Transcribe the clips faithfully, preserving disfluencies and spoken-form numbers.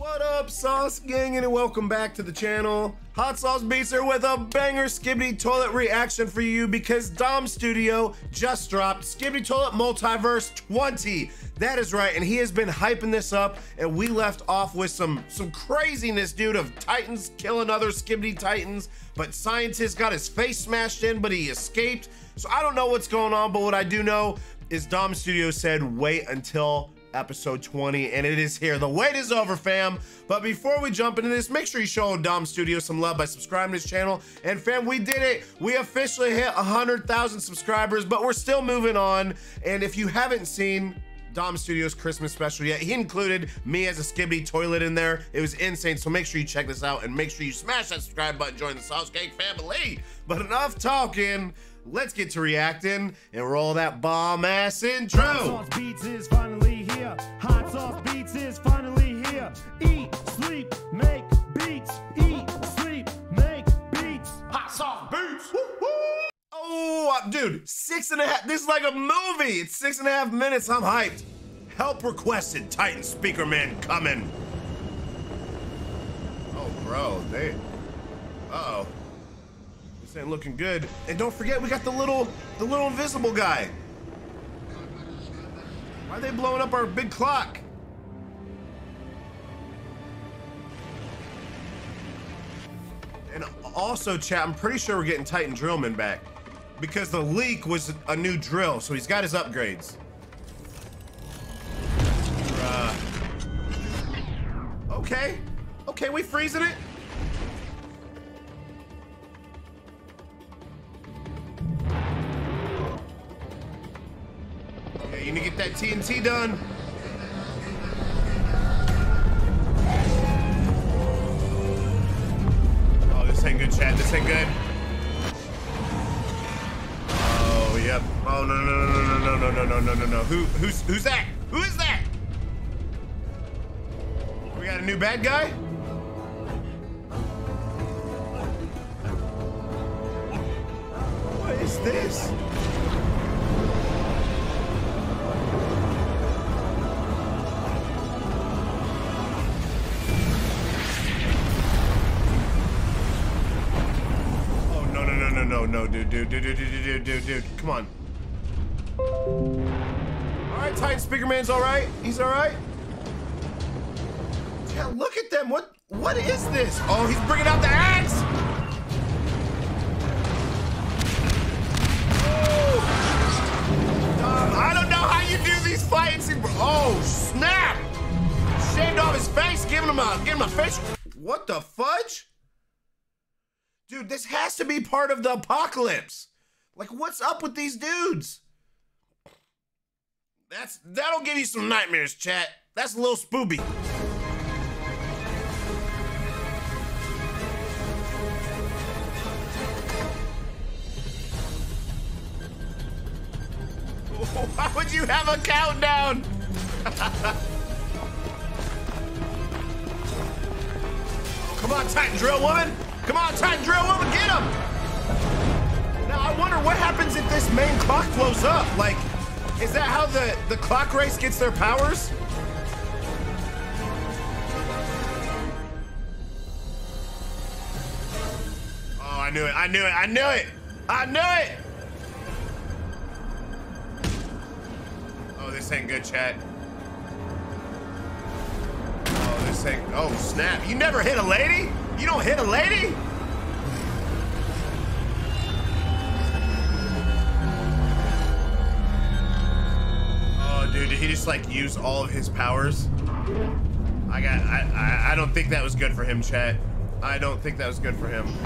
What up, Sauce Gang, and welcome back to the channel. Hot Sauce Beats here with a banger Skibidi Toilet reaction for you because Dom Studio just dropped Skibidi Toilet Multiverse twenty. That is right, and he has been hyping this up, and we left off with some some craziness, dude, of Titans killing other Skibidi Titans, but scientists got his face smashed in, but he escaped. So I don't know what's going on, but what I do know is Dom Studio said wait until episode twenty, and it is here. The wait is over, fam. But before we jump into this, make sure you show Dom Studio some love by subscribing to his channel. And fam, we did it. We officially hit one hundred thousand subscribers, but we're still moving on. And if you haven't seen Dom Studio's Christmas special yet, he included me as a Skibidi Toilet in there. It was insane, so make sure you check this out and make sure you smash that subscribe button, join the Sauce Gang family. But enough talking, let's get to reacting and roll that bomb ass intro. Hot Sauce Beats is finally here. Hot Sauce Beats is finally here. Eat, sleep, make beats. Eat, sleep, make beats. Hot Sauce Beats. Woo, woo. Oh, dude, six and a half. This is like a movie. It's six and a half minutes. I'm hyped. Help requested. Titan Speaker Man coming. Oh, bro, they. Uh oh. This ain't looking good. And don't forget, we got the little, the little invisible guy. Why are they blowing up our big clock? And also, chat, I'm pretty sure we're getting Titan Drillman back because the leak was a new drill, so he's got his upgrades. Uh, okay, okay, we freezing it. You need to get that T N T done. Oh, this ain't good, chat. This ain't good. Oh, yep. Oh, no, no, no, no, no, no, no, no, no, no. Who, who's, who's that? Who is that? We got a new bad guy? What is this? No, no, dude, dude, dude, dude, dude, dude, dude, dude, come on. All right, Titan Speaker Man's all right. He's all right. Yeah, look at them. What, what is this? Oh, he's bringing out the axe. Um, I don't know how you do these fights. Oh, snap! Shaved off his face, giving him a, giving him a fish. What the fudge? Dude, this has to be part of the apocalypse. Like, what's up with these dudes? That's, that'll give you some nightmares, chat. That's a little spoopy. Why would you have a countdown? Come on, Titan Drill Woman. Come on, Titan Drill Woman, get him! Now, I wonder what happens if this main clock blows up. Like, is that how the, the clock race gets their powers? Oh, I knew it, I knew it, I knew it! I knew it! Oh, this ain't good, chat. Oh, this ain't, oh, snap. You never hit a lady? You don't hit a lady? Oh, dude, did he just like use all of his powers? I got, I, I, I don't think that was good for him, chat. I don't think that was good for him.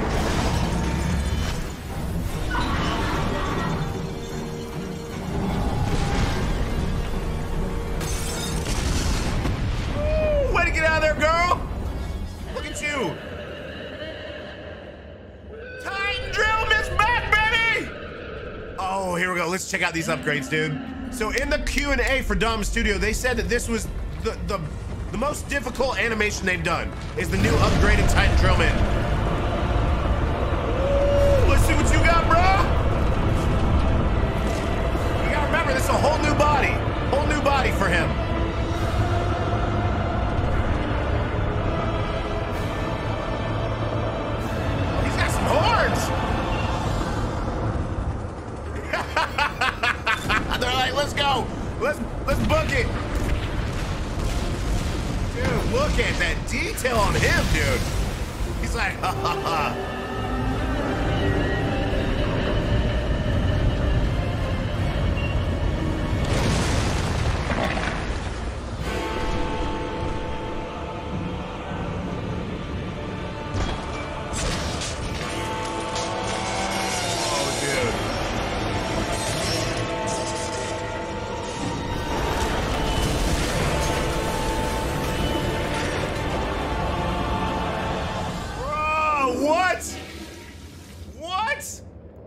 Ooh, way to get out of there, girl! Look at you! Oh, here we go. Let's check out these upgrades, dude. So in the Q and A for Dom Studio, they said that this was the, the, the most difficult animation they've done, is the new upgraded Titan Drillman. Let's see what you got, bro. You gotta remember, this is a whole new body. Whole new body for him. look at that detail on him, dude. He's like, ha ha ha. What? What?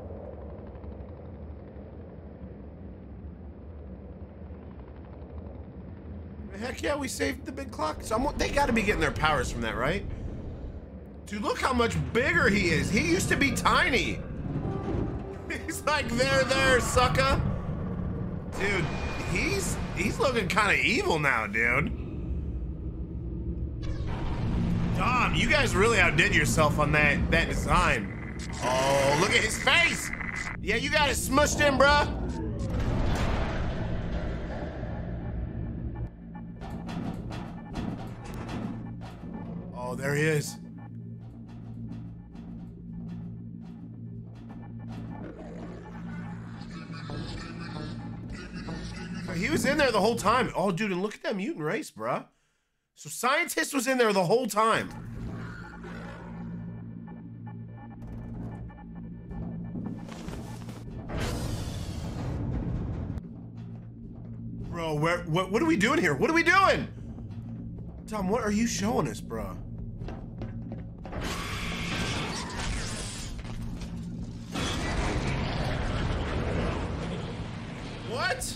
Heck yeah, we saved the big clock. Someone, they gotta be getting their powers from that, right? Dude, look how much bigger he is. He used to be tiny. He's like, there, there, sucker. Dude, he's, he's looking kind of evil now, dude. Dom, you guys really outdid yourself on that, that design. Oh, look at his face. Yeah, you got it smushed in, bruh. Oh, there he is. He was in there the whole time. Oh, dude, and look at that mutant race, bruh. So Scientist was in there the whole time. Bro, where, what, what are we doing here? What are we doing? Tom, what are you showing us, bro? What?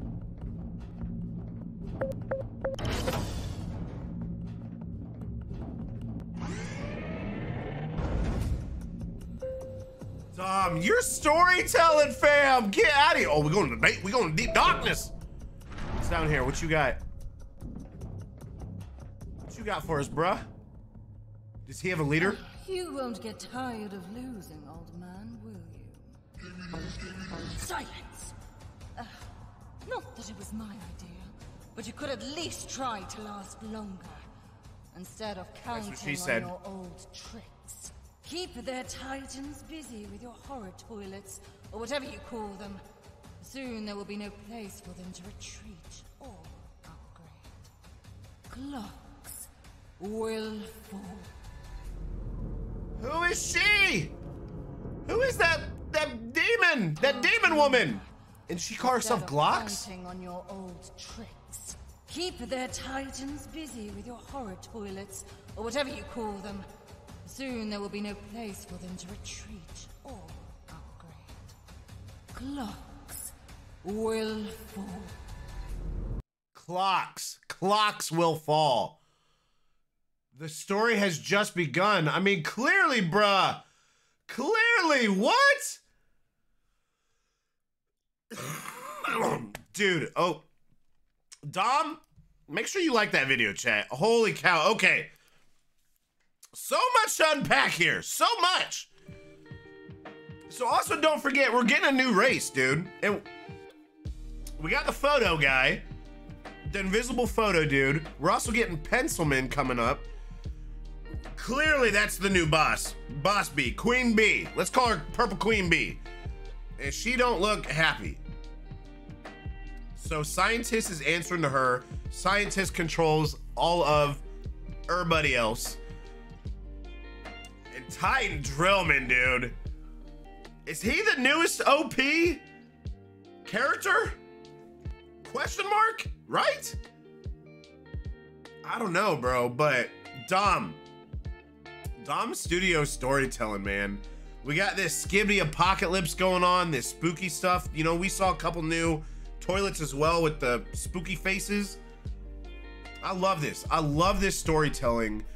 Tom, you're storytelling, fam. Get out of here. Oh, we're going to debate. We're going to deep darkness. What's down here? What you got? What you got for us, bruh? Does he have a leader? You won't get tired of losing, old man, will you? Silence! Uh, not that it was my idea, but you could at least try to last longer. Instead of counting on said. your old tricks. Keep their titans busy with your horror toilets, or whatever you call them. Soon there will be no place for them to retreat or upgrade. Clocks will fall. Who is she? Who is that that demon? That demon woman? And she call herself Glocks? Counting on your old tricks. Keep their titans busy with your horror toilets, or whatever you call them. Soon there will be no place for them to retreat or upgrade. Clocks will fall. Clocks. Clocks will fall. The story has just begun. I mean, clearly, bruh. Clearly, what? Dude, oh. Dom, make sure you like that video, chat. Holy cow. Okay. So much to unpack here. So much. So also don't forget, we're getting a new race, dude. And we got the photo guy. The invisible photo dude. We're also getting Pencilman coming up. Clearly that's the new boss. Boss B. Queen B. Let's call her Purple Queen B. And she don't look happy. So Scientist is answering to her. Scientist controls all of everybody else. And Titan Drillman, dude. Is he the newest O P character? Question mark? Right? I don't know, bro, but Dom. Dom Studio storytelling, man. We got this Skibidi apocalypse going on, this spooky stuff. You know, we saw a couple new toilets as well with the spooky faces. I love this. I love this storytelling.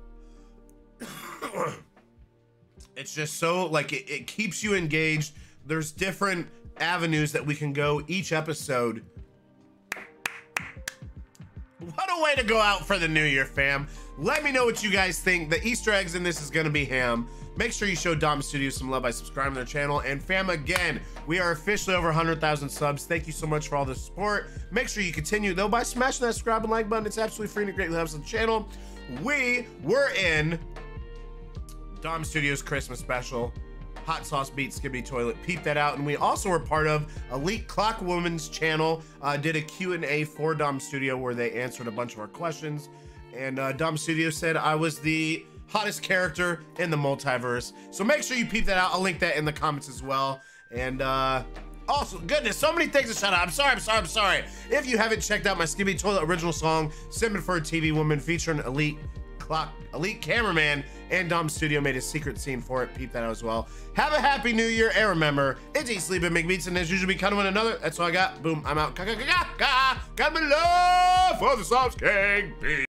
It's just so, like, it, it keeps you engaged. There's different avenues that we can go each episode. What a way to go out for the new year, fam. Let me know what you guys think. The Easter eggs in this is gonna be ham. Make sure you show Dom Studio some love by subscribing to their channel. And fam, again, we are officially over one hundred thousand subs. Thank you so much for all the support. Make sure you continue though by smashing that subscribe and like button. It's absolutely free and it greatly helps the channel. We were in Dom Studio's Christmas special. Hot Sauce Beats Skibidi Toilet, peep that out. And we also were part of Elite Clock Woman's channel, uh, did a Q and A for Dom Studio where they answered a bunch of our questions. And uh, Dom Studio said I was the hottest character in the multiverse. So make sure you peep that out. I'll link that in the comments as well. And uh, also, goodness, so many things to shout out. I'm sorry, I'm sorry, I'm sorry. If you haven't checked out my Skibidi Toilet original song, Simping for a T V Woman, featuring Elite Clock, Elite Cameraman, and Dom Studio made a secret scene for it. Peep that out as well. Have a happy new year, and remember, it's eat, sleep, and make beats, and as usual, be kind of one another. That's all I got. Boom, I'm out. Got me love for the Sauce King. Peace.